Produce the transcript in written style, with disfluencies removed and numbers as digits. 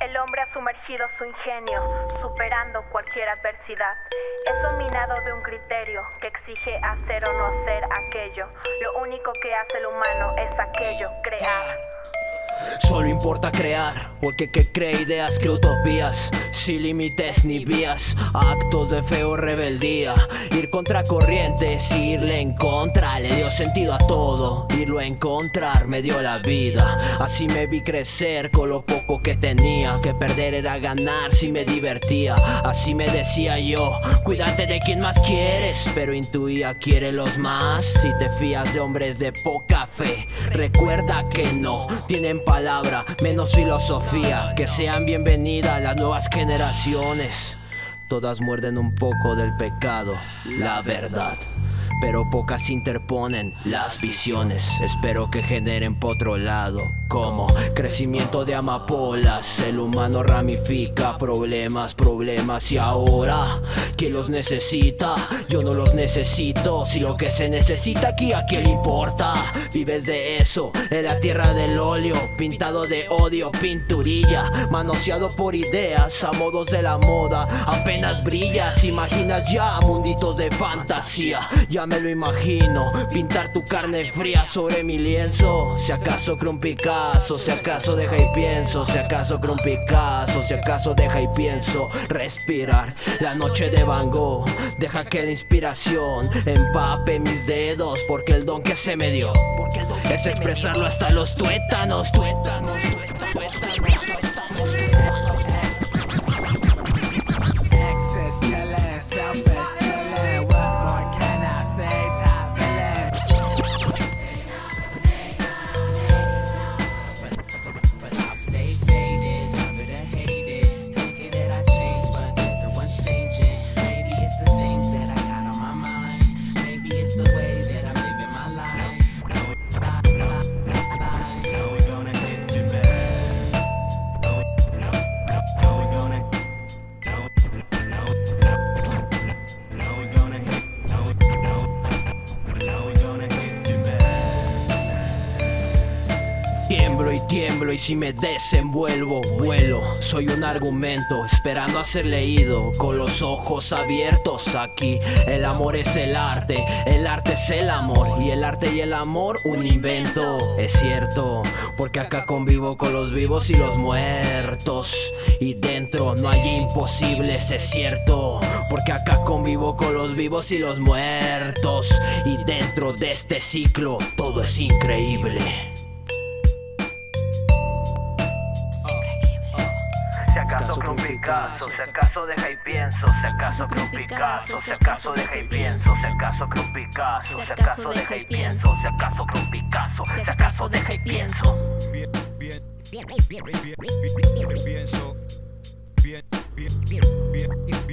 El hombre ha sumergido su ingenio, superando cualquier adversidad. Es dominado de un criterio que exige hacer o no hacer aquello. Lo único que hace el humano es aquello, crear. Solo importa crear, porque que cree ideas, cree utopías, sin límites ni vías, actos de fe o rebeldía. Ir contra corrientes, irle en contra, le dio sentido a todo. Irlo a encontrar me dio la vida. Así me vi crecer con lo poco que tenía. Que perder era ganar si me divertía. Así me decía yo, cuídate de quien más quieres, pero intuía quiere los más. Si te fías de hombres de poca fe, recuerda que no tienen palabra, menos filosofía. Que sean bienvenidas las nuevas generaciones. Todas muerden un poco del pecado, la verdad, pero pocas interponen las visiones. Espero que generen por otro lado, como crecimiento de amapolas. El humano ramifica problemas, problemas. Y ahora, ¿quién los necesita? Yo no los necesito. Si lo que se necesita aquí, ¿a quién le importa? Vives de eso, en la tierra del óleo, pintado de odio, pinturilla, manoseado por ideas, a modos de la moda. Apenas brillas, imaginas ya munditos de fantasía. Ya me lo imagino, pintar tu carne fría sobre mi lienzo. Si acaso creo un Picasso, si acaso deja y pienso. Si acaso creo un Picasso, si acaso deja y pienso. Respirar la noche de Van Gogh, deja que la inspiración empape mis dedos. Porque el don que se me dio es expresarlo hasta los tuétanos. Tiemblo y si me desenvuelvo, vuelo. Soy un argumento esperando a ser leído, con los ojos abiertos. Aquí el amor es el arte es el amor. Y el arte y el amor un invento. Es cierto, porque acá convivo con los vivos y los muertos. Y dentro no hay imposibles, es cierto, porque acá convivo con los vivos y los muertos. Y dentro de este ciclo todo es increíble. Si acaso creo un Picasso, si acaso deja y pienso. Si acaso creo un Picasso, si acaso deja y pienso. Si acaso creo un Picasso, si acaso deja y pienso. Si acaso creo un Picasso, si acaso deja y pienso. Pienso.